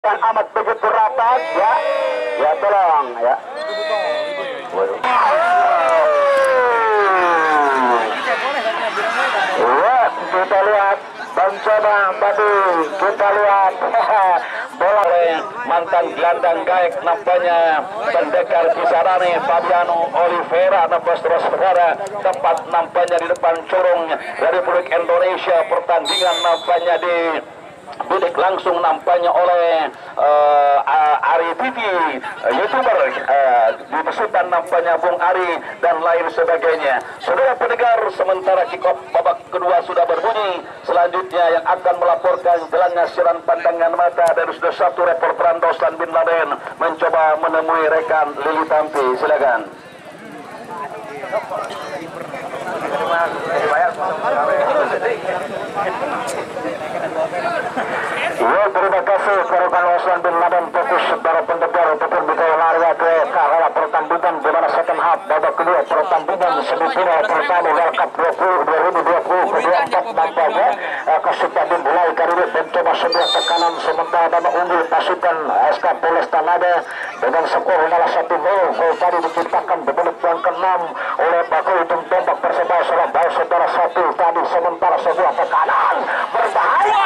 yang amat begitu rapat ya. Ya tolong ya. Waduh. Ya, kita lihat mencoba tadi kita lihat bola mantan gelandang gaek nampaknya pendekar Kisarani Fabiano Oliveira nembus terus saudara tepat nampaknya di depan curung dari Republik Indonesia. Pertandingan nampaknya bidik langsung nampaknya oleh Ari TV YouTuber dipesutan nampaknya Bung Ari dan lain sebagainya. Saudara pendengar, sementara kick-off babak kedua sudah berbunyi, selanjutnya yang akan melaporkan jalannya siaran pandangan mata dari sudah satu reporter Doslan bin Laden mencoba menemui rekan Lili Tampi. Silakan. Ya, terima kasih rekan Doslan bin Laden. Fokus para pendengar ataupun kita lari ke arah pertandingan di mana second half babak kedua pertandingan semifinal pertama World Cup 2020 kedua empat nampaknya kesudah dimulai kali ini mencoba sebuah tekanan sementara dan unggul pasukan SK Polresta Nada dengan skor 0-1. Gol tadi diciptakan di menit yang ke-6 oleh Bakul Ujung Tombak Persebaya Surabaya saudara satu tadi, sementara sebuah tekanan berbahaya.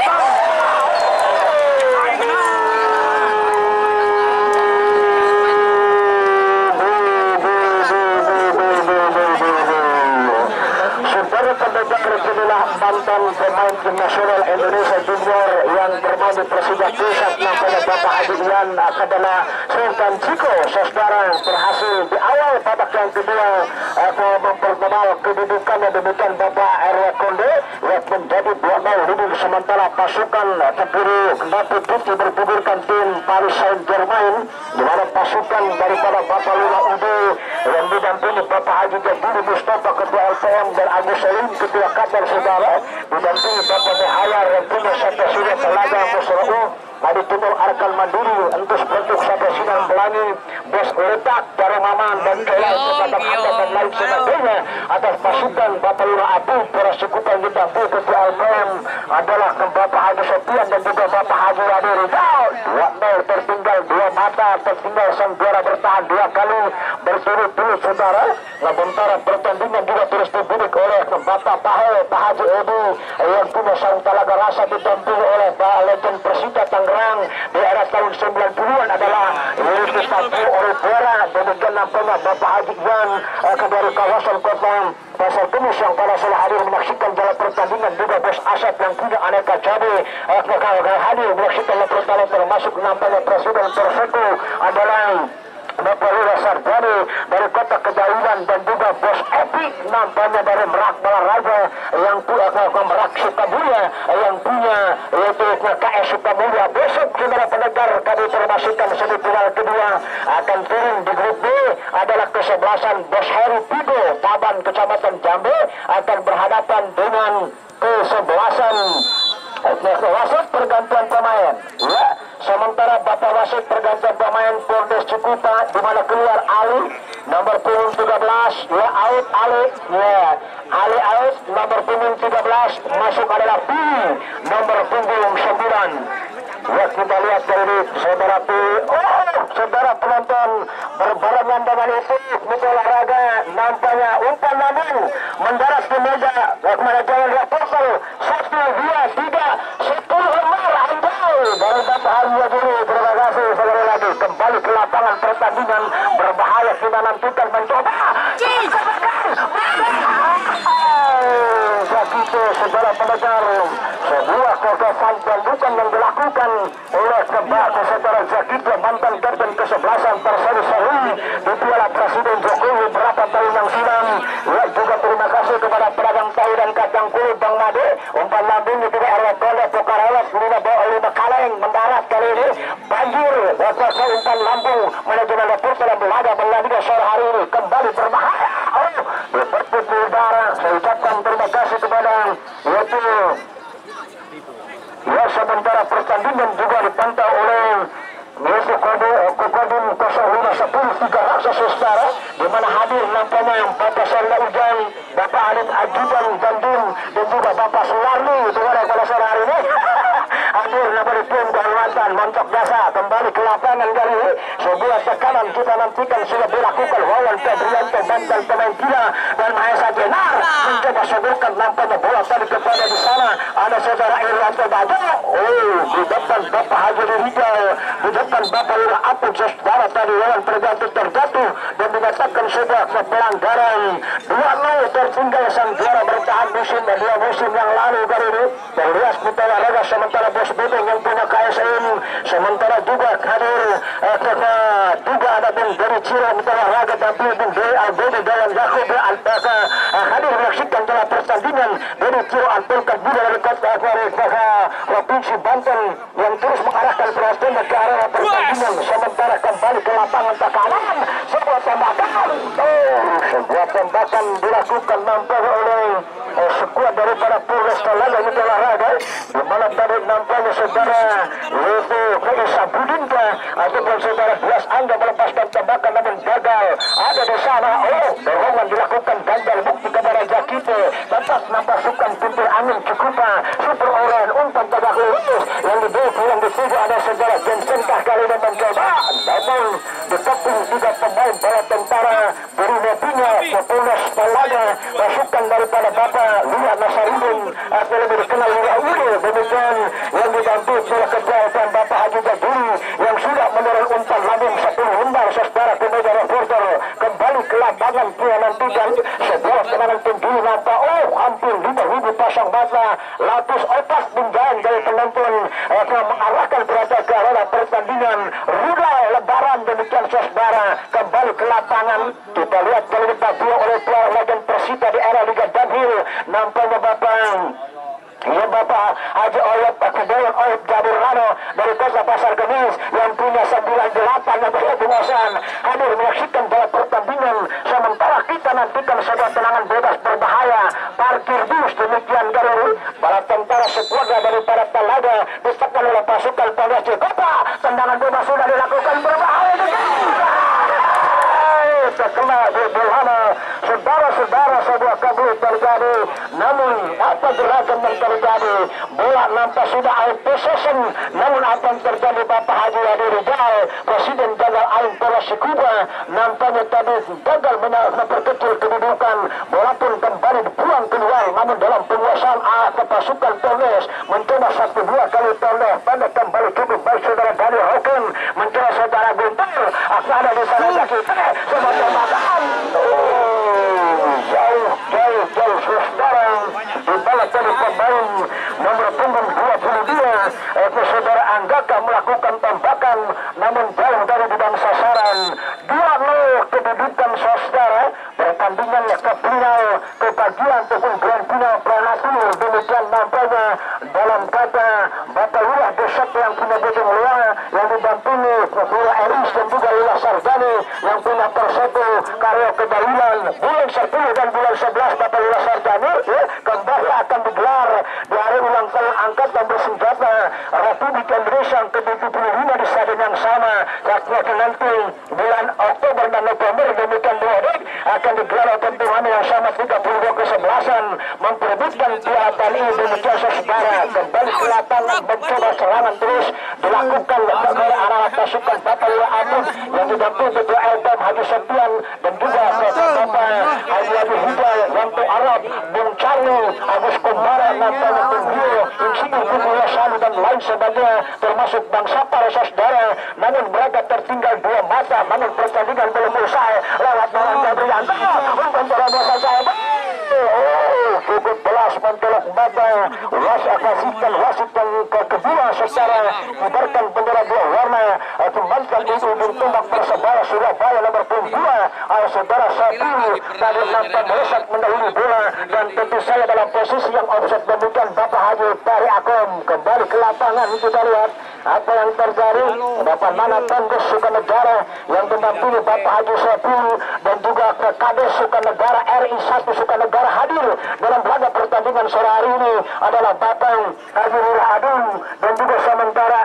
Inilah mantan pemain tim nasional Indonesia Junior yang bermain di Persija Pusat nampaknya Bapak Haji Ian adalah Sultan Ciko. Saudara berhasil di awal babak yang kedua memperkenal kedudukannya demikian Bapak RW Konde yang menjadi 2-0 leading, sementara pasukan Tempuru Datuk Putih berpugurkan tim Paris Saint-Germain di mana pasukan daripada Bapak Lula Ude yang didampingi Bapak Haji Jadidi Mustafa Ketua LPM dan Agus Salim Ketua Kader saudara didampingi Bapak Mehayar yang punya sampai sudah telaga Musra'u Madi Timur Arkan Mandiri entus bentuk sampai Sinan Pelangi Bos Letak dari Maman dan Kelai Kepada Kata dan lain sebagainya atas pasukan Bapak Lura Abu para sekutan didampingi Ketua LPM adalah Bapak Haji Sofian dan juga Bapak Haji Wadi Rizal. 2-0 tertinggal dua mata, tertinggal sang juara bertahan dua kali berturut-turut saudara. Sementara pertandingan juga terus dibidik oleh Bapak Pak Haji Edi yang punya sarung talaga rasa didampingi oleh Pak Legend Persija Tangerang di era tahun 90-an adalah Yusuf Satu Oliveira. Demikian nampaknya Bapak Haji Ian dari kawasan kota Pasar Tumis yang pada salah hadir menyaksikan dalam pertandingan, juga Bos Asap yang punya aneka cabai hadir menyaksikan pertandingan, termasuk nampaknya Presiden Perseko adalah Bapak Lura Sarjani dari kota Kejauhan dan juga Bos Epi nampaknya dari Merak Balaraja yang punya Merak Sukabumi yang punya yaitu KS Sukabumi. Besok saudara pendengar kami termasukkan semifinal kedua akan turun di grup B adalah kesebelasan Bos Heru Pigo Taban Kecamatan Jambe akan berhadapan dengan kesebelasan wasit pergantian pemain ya. Sementara Bapak wasit pergantian pemain Polres Cikupa di mana keluar Ali nomor punggung 13 ya, out Ali ya, Ali out nomor punggung 13, masuk adalah P nomor punggung 9 ya. Kita lihat dari saudara P. Saudara penonton berbarengan dengan itu mitra olahraga nampaknya umpan lambung mendarat di meja manajemen reporter 1, 2, 3 10 lembar andal dari Bapak Haji dulu. Terima kasih sekali lagi kembali ke lapangan pertandingan berbahaya kita nantikan mencoba begitu saudara pendengar. Sebuah kekerasan dan bukan yang dilakukan oleh saudara Zakito mantan kapten kesebelasan Persero Seri di Piala Presiden Jokowi berapa tahun yang silam ya. Juga terima kasih kepada pedagang tahu dan kacang kulit Bang Made. Umpan lambung itu dari RW Konde Pokarawat 5 kaleng mendarat kali ini banjir kuasa umpan lambung manajemen reporter yang berada Belanda sore hari ini kembali berbahaya berputih udara. Saya ucapkan terima kasih kepada yaitu ya. Sementara pertandingan juga dipantau oleh yaitu Kodim 0510 3 raksasa saudara di mana hadir nampaknya Bapak Sarla Ujan, Bapak Alim Ajudan Bandung dan juga Bapak Suwarni itu ada pada sore hari ini hadir nama di tim kehormatan. Mantap biasa kembali ke lapangan kali ini. Sebuah tekanan kita nantikan sudah dilakukan Wawan Febrianto bantal pemain Gila dan Mahesa Jenar mencoba sodorkan nampaknya bola tadi kepada di sana ada saudara Irianto Bajo. Di depan Bapak Haji Rijal, di depan Bapak Lura Apun saudara tadi Wawan Febrianto terjatuh dan dikatakan sebuah pelanggaran. 2-0 tertinggal sang juara bertahan musim dan 2 musim yang lalu kali ini. Terlihat Mutara Raga sementara Bos Bebeng yang punya KSM, sementara juga hadir juga ada Bung dari Ciro Mutara Raga tapi Bung Dewi Albede dalam Yakob hadir menyaksikan dalam pertandingan dari Ciro Alpelkat Buda dari kota Provinsi Banten yang terus mengarahkan perhatian ke arah pertandingan. Sementara kembali ke lapangan tekanan sebuah tembakan. Sebuah tembakan dilakukan nampaknya oleh sekuat daripada Polres Talaga itu olahraga, di mana tadi nampaknya saudara Levo Kaisa Budinka ataupun saudara Bias Angga melepaskan tembakan namun gagal. Ada di sana, dorongan dilakukan ganjal bukti kepada Jakite. Tetap nampak pintu angin Cikupa Super Oren umpan tegak lurus yang diberi yang dituju ada saudara Jensen kali ini mencoba, namun dikepung juga pemain bola tentara Bruno Pino Polres Talaga masukan daripada Bapak Lia Nasarudin atau lebih dikenal Lia Uli. Demikian yang didampingi oleh ketua dan Bapak Haji Jaduri yang sudah menurun umpan lambung 10 lembar saudara ke meja reporter. Kembali ke lapangan dia nantikan sebuah serangan tinggi nampak hampir 5.000 pasang mata lapis otak bundaran dari penonton mengarahkan perhatian ke arah pertandingan rudal lebaran. Demikian saudara kembali ke lapangan kita lihat kalau dibagi oleh player legend Persita di era Liga Danhil nampaknya Bapak Haji Oyop Kedayan Oyop Jabir Rano dari Kota Pasar Kemis yang punya 98 yang berkebuasan hadir menyaksikan dalam pertandingan. Sementara kita nantikan sebuah tenangan bebas berbahaya parkir bus. Demikian dari para tentara sekuadra daripada Talaga ditekan oleh pasukan Polres Cikupa. Tendangan bebas sudah dilakukan berbahaya terkena Bulhana. Saudara-saudara sebuah kabur terjadi, namun apa gerakan yang terjadi? Bola nampak sudah out possession, namun apa yang terjadi Bapak Haji Adi Rijal Presiden Jagal Ain Polres Cikupa nampaknya tadi gagal memperkecil kedudukan. Bola pun kembali dibuang keluar, namun dalam penguasaan pasukan Polres mencoba 1-2 kali toleh pada kembali cukup baik saudara Daniel Hoken mencoba saudara Guntur akan ada di sana sakit sebuah tembakan jauh saudara di bala tadi pemain nomor punggung 22 saudara Anggaka melakukan tembakan namun jauh dari bidang sasaran. 2-0 kedudukan saudara. Pertandingan ke final kebagian ataupun grand final prematur. Demikian nampaknya dalam kata Bapak Lurah Besok yang punya bojong luar yang didampingi Lurah Eris dan juga Lurah Sarjani yang punya Persatu Karyo Kedailan bulan 10 dan bulan 11 Bapak Lurah Sarjani kembali akan digelar di hari ulang tahun Angkatan Bersenjata Republik Indonesia ke-75 di stadion yang sama. Yakni nanti bulan Oktober dan November. Demikian akan digelar pertemuan yang sama 32 kesebelasan memperebutkan piala ini. Demikian saudara kembali ke lapangan mencoba serangan terus dilakukan oleh arah pasukan Bapak Lurah Amun yang didampingi Ketua LPM Haji Septian dan juga Bapak Haji Adi Hidayah Yanto Arab Bung Charlie Agus Kumbara nampaknya Bung Hio Insinyur Bung Salu dan lain sebagainya termasuk Bang Sapar saudara. Namun mereka tertinggal 2 mata, namun pertandingan belum usai lewat Malang Gabrianto untuk terobos saya cukup belas mentolak mata wasit yang kedua secara kibarkan bendera 2 warna kembalikan itu bertumbak Persebaya Surabaya nomor 2 saudara Sapi dari nampak melesat mendahului bola dan tentu saya dalam posisi yang offset. Demikian Bapak Haji Pari Akom kembali ke lapangan. Kita lihat apa yang terjadi Bapak Mana Tanggus Sukanegara yang mendampingi Bapak Haji Sapi dan juga Kades Sukanegara RI 1 Sukanegara hadir dalam laga pertandingan sore hari ini adalah Bapak Haji Lurah Adun dan juga sementara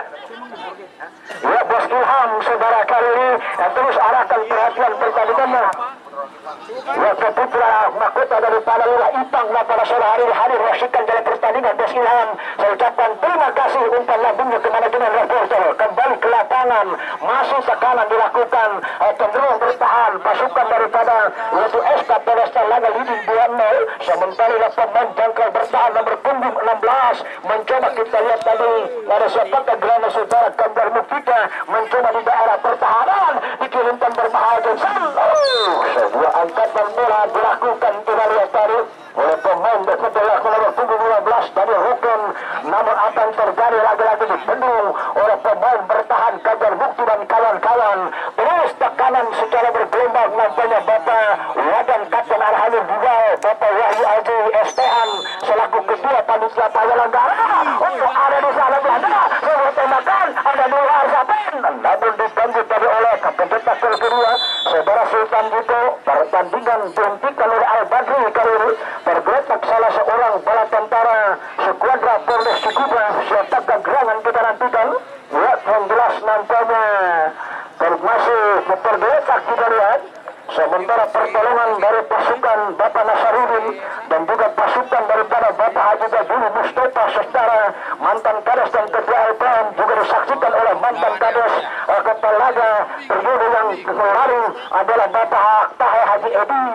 Bos Ilham saudara kali ini yang terus arahkan perhatian pertandingannya. Wakil putra mahkota daripada Lurah Ipang pada sore hari hadir menyaksikan dalam pertandingan Bos Ilham. Saya ucapkan terima kasih umpan lambungnya kepada dengan reporter. Kembali serangan masih tekanan dilakukan cenderung bertahan pasukan daripada yaitu SK Polresta Laga leading 2-0 sementara pemain jangkau bertahan nomor punggung 16 mencoba kita lihat tadi ada siapakah gelandang saudara Kandar Muktika mencoba di daerah pertahanan dikirimkan berbahaya Johnson. Sebuah angkatan bola dilakukan kita lihat tadi oleh pemain berkedaya nomor punggung 15 dari Rukun, namun akan terjadi lagi-lagi dibendung oleh pemain bertahan Kajar Bukti dan kawan-kawan. Terus tekanan secara bergelombang nampaknya Bapak Wadan Kapten Arhani Bugal, Bapak Wahyu Aji STN selaku ketua panitia penyelenggara untuk ada di sana belanda sebuah tembakan ada dua Arsapen namun dibantu tadi oleh Kapten Tackle kedua Saudara Sultan Dito. Pertandingan dihentikan oleh Al Badri kali ini tergeletak salah seorang bala tentara Skuadra Polres Cikupa. Siapakah gerangan kita nantikan ya yang jelas nampaknya masih tergeletak kita lihat. Sementara pertolongan dari pasukan Bapak Nasarudin dan juga pasukan daripada Bapak Haji Jajuli Mustafa secara mantan kades dan ketua LPM juga disaksikan oleh mantan kades kepala laga periode yang lalu adalah Bapak Tahe Haji Edi.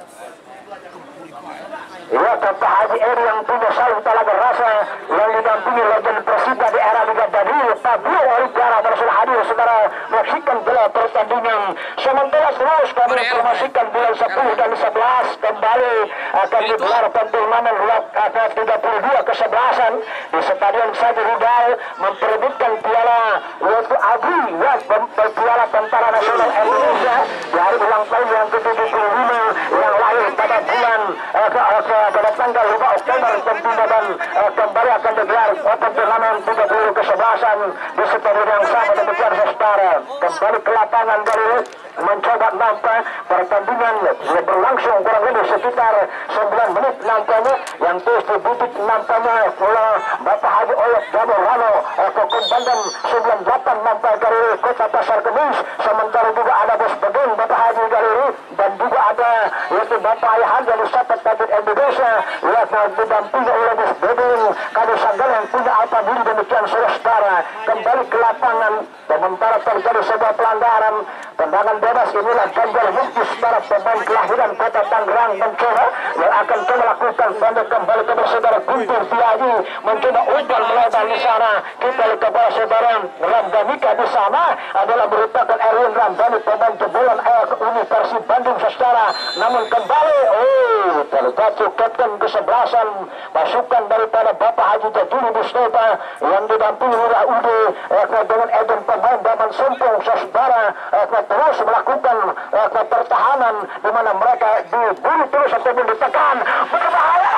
Ya, Bapak Haji Edi yang punya salib talaga rasa yang didampingi legend Persida di era Liga Badri Pablo Oligara bersulah hadir saudara menyaksikan gelar pertandingan. Sementara terus kami informasikan bulan 10 dan 11 kembali akan digelar pentilmanan lot ke-32 ke-11 di Stadion Sadi Rudal memperebutkan piala yaitu Abri ya piala Tentara Nasional Indonesia di hari ulang tahun yang ke-75 yang lahir pada bulan pada tanggal 5 Oktober tentunya dan kembali akan digelar pentilmanan 30 ke-11 di stadion yang sama demikian saudara. Kembali ke lapangan dari mencoba nampak pertandingan berlangsung kurang lebih sekitar 9 menit nampaknya yang terus dibutuh nampaknya oleh Bapak Haji Oyot Jamur Rano Kokon Bandang 98 nampak dari Kota Pasar Kemis. Sementara juga ada Bos Bedeng Bapak Haji Galiri dan juga ada yaitu Bapak Ayah dari Sahabat Tabit Indonesia yang didampingi oleh Bos Bedeng Kado Sanggal yang punya Alfa Diri demikian saudara. Kembali ke lapangan sementara terjadi sebuah pelanggaran tendangan bebas inilah Ganjar Bukti saudara pemain kelahiran Kota Tangerang mencoba yang akan coba lakukan pada kembali ke saudara Guntur Tiadi mencoba umpan melebar di sana. Kita lihat kepada saudara Ramdhanika di sana adalah merupakan Erwin Ramdhani pemain jebolan Universitas Bandung saudara. Namun kembali terjatuh kapten ke-11 pasukan daripada Bapak Haji Jajuli Mustafa yang didampingi oleh Ude dengan Eden pemain Daman Sempung saudara terus melakukan pertahanan di mana mereka diburu terus ataupun ditekan berbahaya.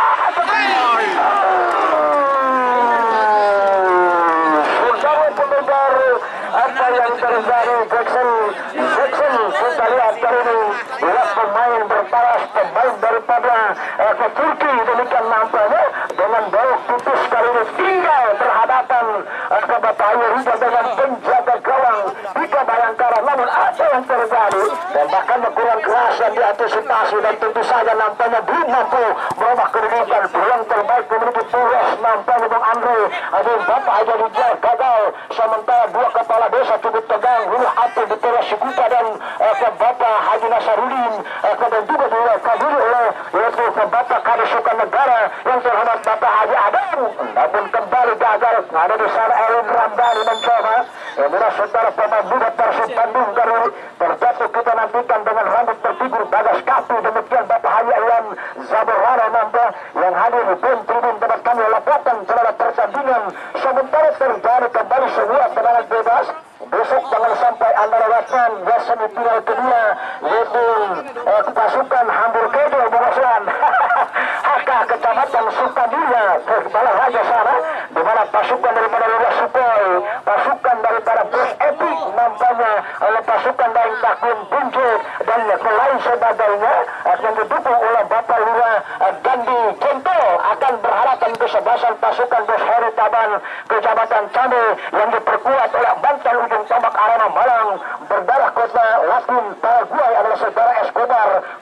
Saudara pendengar apa yang terjadi Jackson kita lihat kali ini bila pemain berparas pemain daripada ke Turki demikian nampaknya dengan bau putus kali ini tinggal terhadapan ke Bapak Ayu Rizal dengan penjaga gawang Bika Bayangkara. Namun apa yang terjadi dan bahkan kurang keras dan diantisipasi dan tentu saja nampaknya belum mampu merubah kedudukan. Peluang terbaik memiliki Polres nampaknya Bang Andre ada Bapak Haji Rizal gagal. Sementara dua kepala desa cukup tegang Hulu Api di Polres Cikupa dan ke Bapak Haji Nasarudin dan juga dihadiri oleh yaitu ke Bapak Kadis Sukan Negara yang terhadap Bapak Haji Adam. Namun kembali gagal ada di sana Erwin Ramdhani mencoba kemudian saudara pemain muda Persib Bandung kali ini terjatuh. Kita nantikan dengan rambut terfigur Bagas Kapu demikian Bapak Haji Ayam Zaborana nampak yang hadir di pun tribun tempat kami laporkan terhadap pertandingan. Sementara terjadi kembali sebuah tendangan bebas. Besok jangan sampai anda lewatkan ya semifinal kedua yaitu pasukan Hamburg-Kedo Bungasuan Haka Kecamatan Sukamulia ke Balai Raja sana di mana pasukan daripada Luas Supoi pasukan daripada Bos Epic nampaknya oleh pasukan dari Takun Bunjuk dan lain sebagainya yang didukung oleh Bapak Lura Gandhi Kento akan berhadapan kesebelasan pasukan Bos Heri Taban Kecamatan Came yang diperkuat oleh Bantal Ujung Tombak Arena Malang berdarah kota Latin Paraguay adalah saudara Escobar. Besok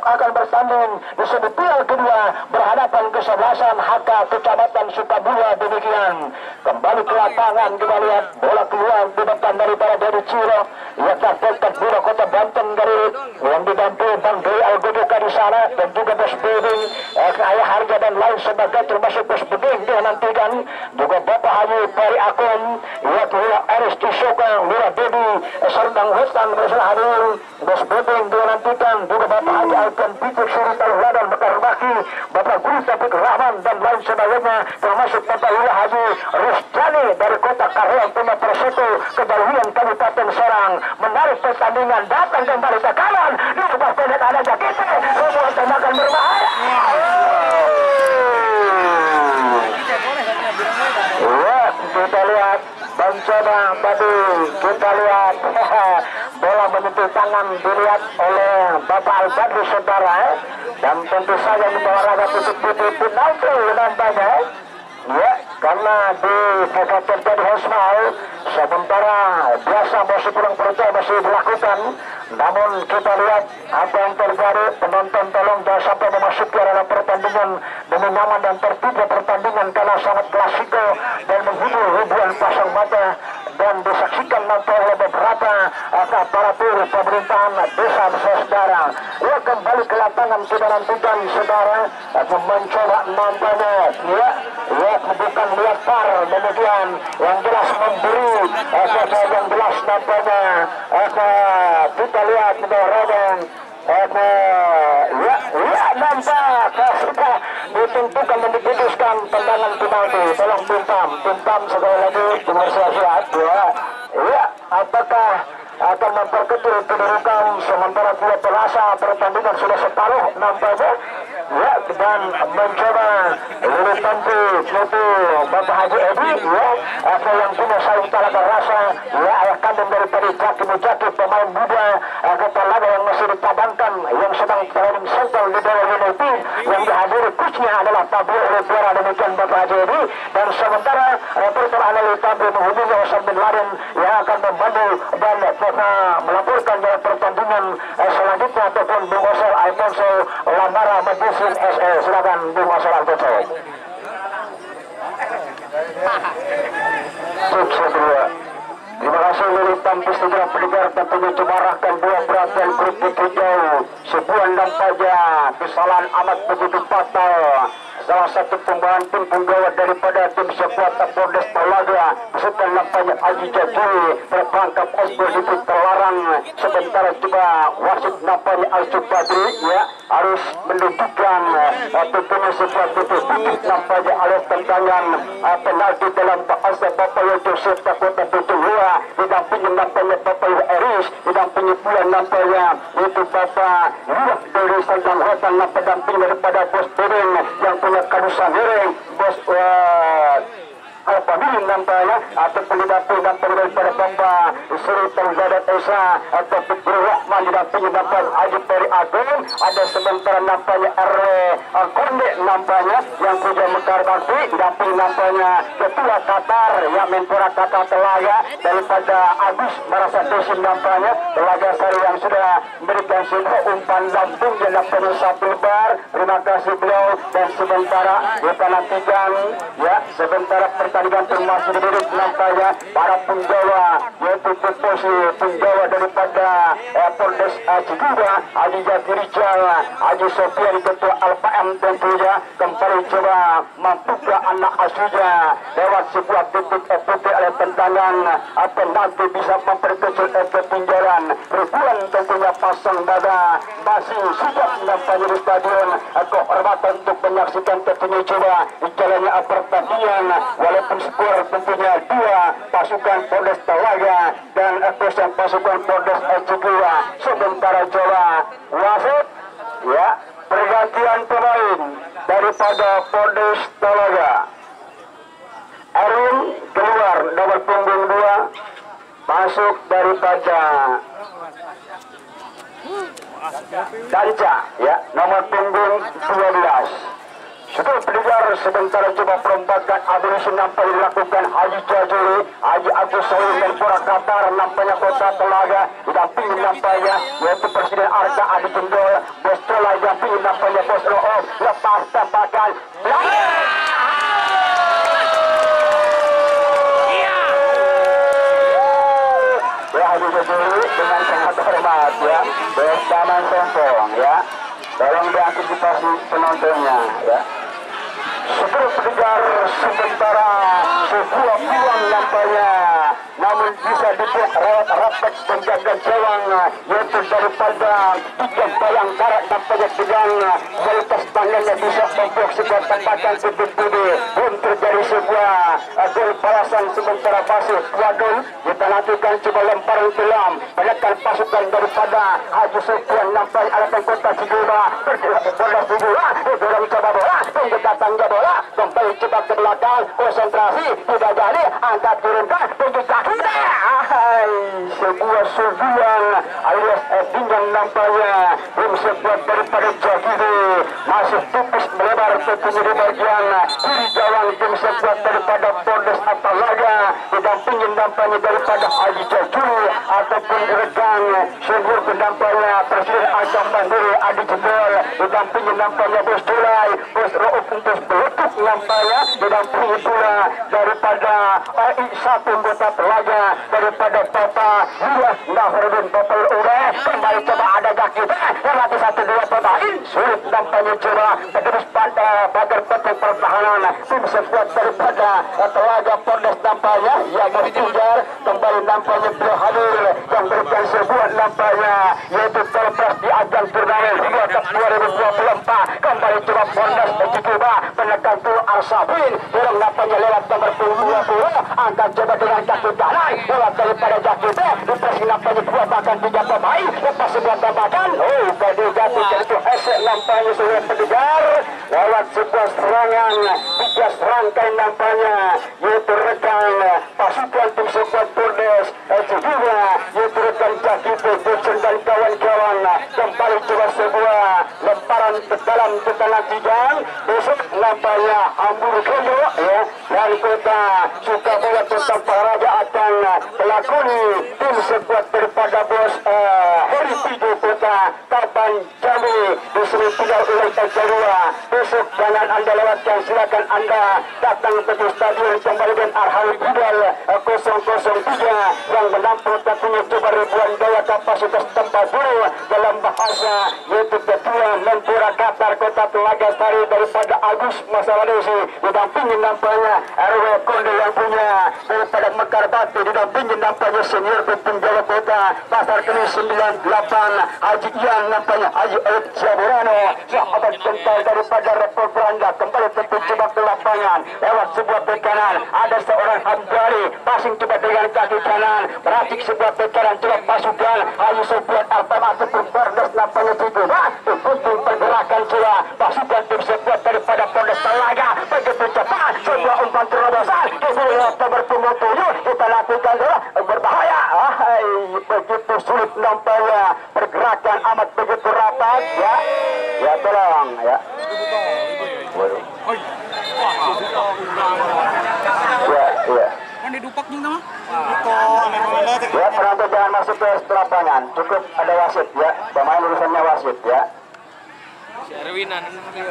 akan bertanding di semifinal kedua berhadapan kesebelasan HK Kecamatan Sukabua. Demikian kembali ke lapangan, kita lihat bola keluar di depan daripada dari Ciro, ia terdekat bola Kota Banten dari yang didampingi Bang Dwi Algodoka di sana, dan juga Bos Beding, Ayah Harga dan lain sebagainya, termasuk Bos Beding dinantikan juga Bapak Haji Pari Akun, ia Wira Aris Cisoka, Wira Dedi Serdang Hutan bersama hadir, Bos Beding dinantikan juga Bapak Haji Alkan Pitik Suri Taluhladan Bekar Baki, Bapak Guru Taufik Rahman dan lain sebagainya, termasuk Bapak Wira Haji Rusjani dari Kota Karawang Puma Persatu Kebaluan Kabupaten Serang, menarik pertandingan, datang kembali ke kanan di sebuah pendek ada Jakite, sebuah tembakan berbahaya. Ya, kita lihat mencoba tadi, kita lihat bola menyentuh tangan dilihat oleh Bapak Al-Badri saudara, dan tentu saja di bawah raga putih-putih penalti nampaknya. Ya, karena di kakak terjadi hosmal, sementara biasa masih kurang percaya masih dilakukan. Namun kita lihat apa yang terjadi, penonton tolong jangan sampai memasuki area pertandingan demi nyaman dan tertibnya pertandingan karena sangat klasiko dan menghibur ribuan pasang mata dan disaksikan nanti oleh beberapa aparatur pemerintahan desa saudara. Ya, kembali ke lapangan kita nantikan saudara, mencoba nampaknya ya bukan lihat par, demikian yang jelas memberi yang jelas nampaknya kita lihat di Rodong ya nampak sudah ditentukan dan diputuskan tendangan penalti. Tolong pintam sekali lagi dengar sehat ya apakah akan memperkecil kedudukan sementara pula pelasa pertandingan sudah separuh nampaknya ya, dan mencoba ini tentu itu Bapak Haji Edi ya, apa yang punya saling talaga rasa ya, ayah kandung daripada Jaki Mujaki pemain muda kepala yang masih dipadangkan yang sedang training center di bawah United, yang dihadiri coachnya adalah Pablo Oliveira. Demikian Bapak Haji Edi, dan sementara reporter analis tampil menghubungi Osman bin Laden yang akan membantu dan melaporkan dalam pertandingan selanjutnya ataupun Bung Osel Alfonso Lamara Madusin SE. Silakan Bung Osel Alfonso. Sukses dua. Terima kasih Lili Tampis segera pendengar, tentunya cemarahkan dua perhatian grup hijau. Sebuah nampaknya kesalahan amat begitu fatal. Salah satu pembahan tim penggawa daripada tim Sekuata Polres Talaga beserta nampaknya Aji Jadi tertangkap eksplosif terlarang. Sementara coba wasit nampaknya Al-Sub Badri ya harus menunjukkan tentunya sesuatu titik nampaknya alias tendangan penalti dalam bahasa Bapak Yosef Kota Tujuhua didampingi nampaknya Bapak Eris, didampingi pula nampaknya itu Bapak Yusuf dari Sandang Hotan nampak damping daripada Bos Beding yang punya kadusan hiring Bos Alpamilin nampaknya ataupun didampingi nampaknya daripada Bapak Sri Tenggadat Esa atau Fikri Rahman didampingi nampaknya Haji Peri Agung. Ada sementara nampaknya RW Konde nampaknya yang punya Mekar Bakti didampingi nampaknya Ketua Qatar yang Menpora Qatar Telaga daripada Agus Marasa Dosin nampaknya Telaga Sari yang sudah memberikan sebuah umpan lambung yang nampaknya satu bar. Terima kasih beliau, dan sementara kita nantikan ya sementara pertandingan termasuk diri nampaknya para penggawa yaitu posisi penggawa daripada Polres Cikuda Haji Jakirijal Haji Sofian Ketua Alfa M tentunya kembali coba membuka anak asuhnya lewat sebuah titik putih oleh tendangan apa nanti bisa memperkecil ketinggalan ribuan tentunya pasang dada masih siap nampaknya di stadion kehormatan untuk menyaksikan tentunya coba jalannya pertandingan walaupun skor tentunya dua pasukan Polres Talaga dan pasukan Polres Cikuda. Sementara coba wasit ya pergantian pemain daripada Polres Talaga. Erwin keluar nomor punggung 2, masuk daripada Danca ya nomor punggung 12. Sudah pendengar, sebentar coba perombakan amunisi nampak dilakukan Haji Jajuri, Haji Agus Salim dan Pura Qatar nampaknya Kota Telaga didampingi nampaknya yaitu Presiden Arka Adi Jendol, Bos Tola didampingi nampaknya Bos Ro'of. Lepas tampakan Haji Jajuri dengan sangat hormat ya, bersama sombong ya. Tolong diantisipasi penontonnya ya. Seluruh pendengar, sementara sebuah peluang nampaknya namun bisa dibuat rapat penjaga gawang yaitu daripada tiga bayang barat nampaknya dengan kualitas tangannya bisa membuat sebuah tembakan tutup-tutup. Belum terjadi sebuah gol balasan sementara pasir wadul. Kita nantikan coba lemparan dalam menekan pasukan daripada Haji Sultan nampaknya alatan Kota Ciguba bola bola dorong coba bola tunggu datangnya bola kembali coba ke belakang konsentrasi tidak jadi angkat turunkan tunggu kaki sebuah suduan alias pinggang nampaknya belum sebuah daripada Jagido masih tipis melebar tentunya di bagian kiri gawang belum sebuah daripada Polres Atalaga didampingin nampaknya daripada Haji Jajuri ataupun rekan senior pendampingnya Presiden Agam Mandiri Adi Jendol didampingin nampaknya Bos Julai Bos Ro'of untuk Belutuk nampaknya didampingi pula daripada AI1 Kota Telaga daripada Bapak Yullah Nahruddin Bapak Udah kembali coba ada kaki yang nanti 1-2 pemain sulit nampaknya coba terus pada pagar penting pertahanan tim sekuat daripada Telaga Polres nampaknya yang bertujar kembali nampaknya beliau hadir yang berikan sebuah nampaknya yaitu Pilpres di ajang turnamen Liga Cup 2024 kembali coba Polres Ciguba menekan tu Arsabin dorong nampaknya lewat nomor 20 angkat coba dengan kaki kanan lewat daripada Jakibe dipresi nampaknya dua bahkan 3 pemain lepas sebuah tembakan tadi jatuh itu esek nampaknya sudah pendengar lewat sebuah serangan 3 serangkai nampaknya yaitu rekan pasukan tim sekuat Polres Ciguba yaitu rekan Jakibe Bocen dan kawan-kawan kembali coba sebuah lemparan ke dalam kita nantikan besok nampaknya Ambur Kendo ya dari Kota Sukabumi tentang Paharaja akan melakoni tim sekuat daripada Bos Heri Pijo Kota Taban Jambi disuruh tinggal oleh Tajalua besok jangan anda lewatkan silakan anda datang ke stadion kembali dengan Arhal Budal 003 yang menampung tentunya coba ribuan daya kapasitas tempat dulu dalam bahasa yaitu Ketua Menpora Qatar Kota Telaga Sari daripada Agus Masaladesi didampingi nampaknya RW Konde yang punya daripada Mekar Batu didampingi nampaknya senior penjaga kota Pasar Kemis 98 Haji Ian nampaknya Haji Ed Jaburano sahabat kental daripada Repol Belanda kembali tentu coba ke lapangan lewat sebuah bek kanan ada seorang Hamdali passing coba dengan kaki kanan meracik sebuah bek kanan coba pasukan Haji Sofian Alpama ataupun Polres nampaknya Ciguba untuk pergerakan coba pasukan tim sekuat daripada Polres Telaga begitu cepat sebuah umpan terobosan kita bertemu tujuh kita lakukan dulu berbahaya begitu sulit nampaknya pergerakan amat begitu rapat ya tolong ya ya kan didupak juga mah ya penonton jangan masuk ke lapangan cukup ada wasit ya pemain urusannya wasit ya Erwinan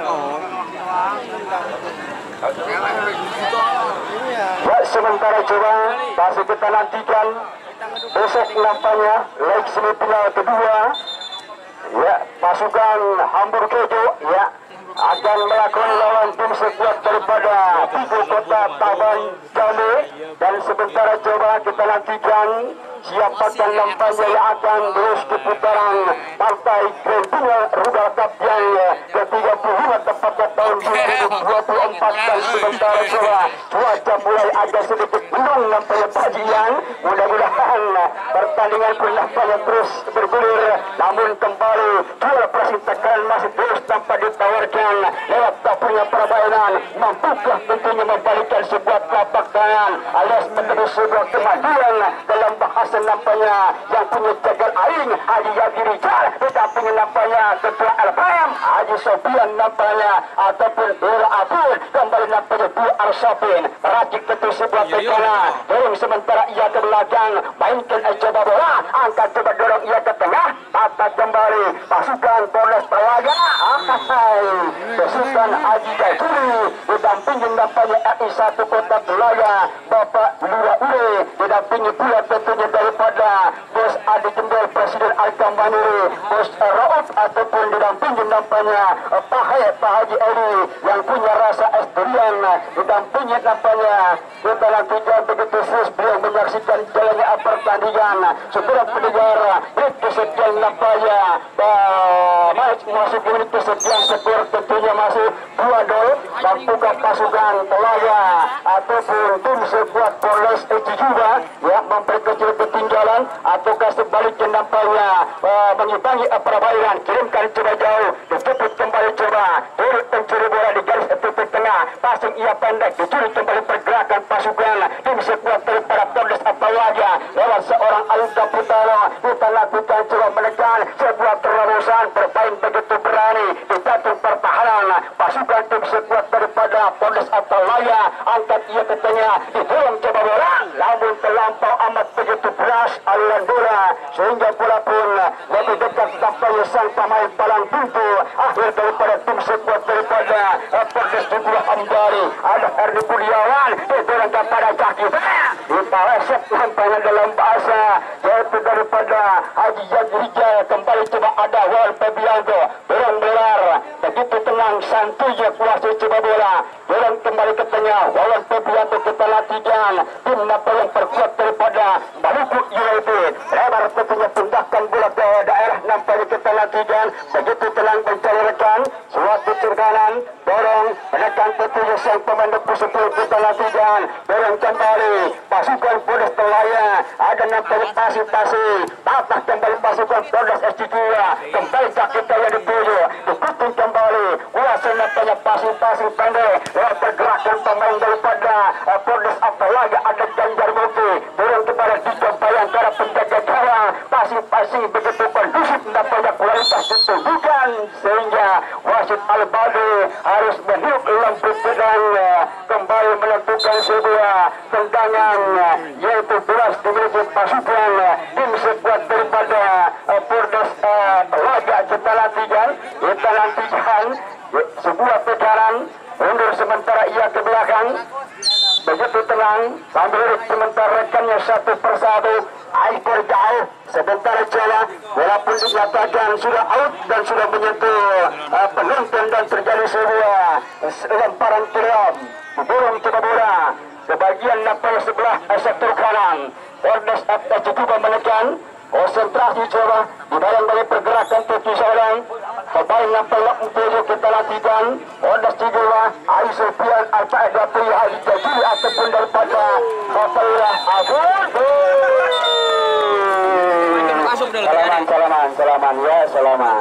ya sementara coba masih kita nantikan besok nampaknya leg semifinal kedua ya pasukan Hamburg Kejo ya akan melakukan lawan tim sekuat daripada Pigo Kota Taban Jambi dan sementara coba kita nantikan siapa nampaknya yang akan terus ke putaran partai Grand Final Rudal Cup yang ke-35 tepatnya tahun 2024 dan sementara coba cuaca mulai agak sedikit mendung nampaknya pagian mudah-mudahan pertandingan pun nampaknya terus bergulir namun kembali dua pressing tekanan masih terus tanpa ditawarkan lewat punya permainan mampukah tentunya membalikkan sebuah telapak tangan alias menjadi sebuah kemajuan dalam bahasa kuasa nampaknya yang punya jagal aing Haji Yadi Rijal, didampingi nampaknya ketua LPM Haji Sofian nampaknya ataupun Ira Abdul, kembali nampaknya dua Arsafin rajik betul sebuah tekana dorong sementara ia ke belakang mainkan coba bola angkat coba dorong ia ke tengah tata kembali pasukan Polres Talaga pasukan Haji Jaituri didampingi nampaknya RI1 Kota Talaga Bapak Lura Ure, didampingi pula tentunya daripada Bos Adi Jendel Presiden Alkam Manuri, Bos Rauf ataupun didampingi nampaknya Pak Haji Eri yang punya rasa es durian, didampingi nampaknya kita nantikan begitu serius beliau menyaksikan jalannya pertandingan. Segera pendengar menit kesekian nampaknya masuk menit kesekian skor tentunya masih 2-0 dan buka pasukan Talaga ataupun tim sekuat Polres juga ya memperkecil ketinggalan ataukah sebaliknya nampaknya mengimbangi perbaikan kirimkan coba jauh dijemput kembali coba turut pencuri bola di garis titik tengah passing ia pendek dicuri kembali pergerakan pasukan tim sekuat daripada Polres Talaga lewat seorang Alika Putana kita lakukan coba menekan sebuah terobosan bermain begitu berani di jantung pertahanan pasukan tim sekuat daripada Polres Talaga angkat ia ke tengah didorong coba bola namun terlampau amat begitu beras aliran bola sehingga bola pun lebih dekat tampaknya sang pemain palang pintu akhir daripada tim sekuat daripada Polres juga kembali ada Erdi Budiawan didorong kepada kaki dipaleset nampaknya dalam bahasa yaitu daripada Haji Yadi Rijal kembali coba ada Wal Febianto dorong belar begitu tenang santuy kuasa coba bola dorong kembali ke tengah Wawan Febianto kita latihan tim nampaknya yang perkuat daripada Maluku United lebar tentunya pindahkan bola ke daerah nampaknya kita latihan begitu tenang mencari rekan suatu kiri kanan dorong menekan tentunya sang pemain depan 10 kita latihan dorong kembali pasukan Polres Talaga ada nampaknya pasir-pasir patah kembali pasukan Polres SC2 kembali sakitnya yang dituju ikutin kembali kuasa nampaknya pasir-pasir pendek lewat pergerakan pemain daripada Polres Talaga ada Ganjar Mukti turun kepada Dika Bayangkara penjaga gawang pasir-pasir begitu kondusif nampaknya kualitas ditunjukkan sehingga wasit Al-Badi harus meniup lampu pedang kembali menentukan sebuah tendangan yaitu beras dimiliki pasukan tim sekuat daripada Polres Talaga kita nantikan sebuah tekanan mundur sementara ia ke belakang begitu tenang sambil sementara rekannya satu persatu ekor jauh sebentar saja walaupun dinyatakan sudah out dan sudah menyentuh penonton dan terjadi sebuah lemparan kiram dorong coba bola ke bagian nampaknya sebelah sektor kanan Polres juga menekan konsentrasi coba dibayang dari pergerakan kaki seorang kembali nampaknya untuk kita latihan Polres juga Aisofian Al-Qaeda Haji Jaituri ataupun daripada Bapak Abdul salaman ya salaman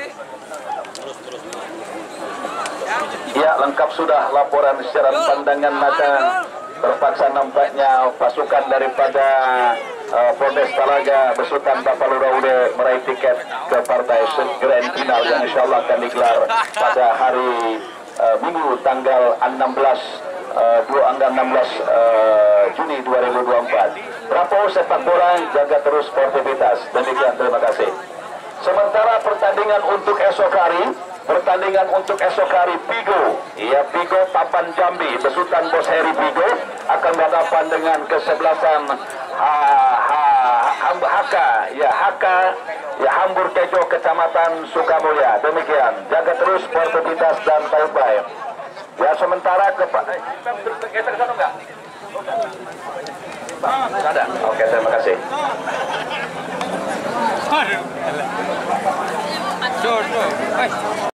ya lengkap sudah laporan secara pandangan mata terpaksa nampaknya pasukan daripada Polres Talaga besutan Bapak Lura Ude meraih tiket ke partai grand final yang insyaallah akan digelar pada hari Minggu tanggal 16 Juni 2024. Prabowo sepak bola jaga terus sportivitas. Demikian, terima kasih. Sementara pertandingan untuk esok hari Pigo, ya Pigo Papan Jambi besutan Bos Heri Pigo akan berhadapan dengan kesebelasan Hambur Tejo Kecamatan Sukamulya. Demikian, jaga terus sportivitas dan baik-baik. Ya sementara ke sana enggak? Ada. Oke, terima kasih.